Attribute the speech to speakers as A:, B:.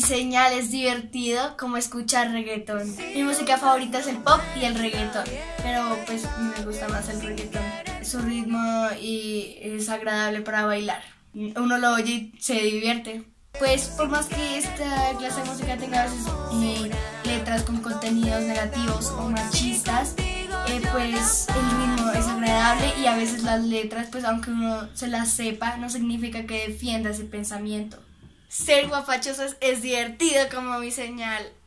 A: señal es divertido como escuchar reggaetón. Mi música favorita es el pop y el reggaetón, pero pues me gusta más el reggaetón. Su ritmo y es agradable para bailar. Uno lo oye y se divierte. Pues por más que esta clase de música tenga a veces letras con contenidos negativos o machistas, pues el ritmo es agradable y a veces las letras, pues aunque uno se las sepa, no significa que defienda ese pensamiento. Ser guapachosos es divertido como mi señal.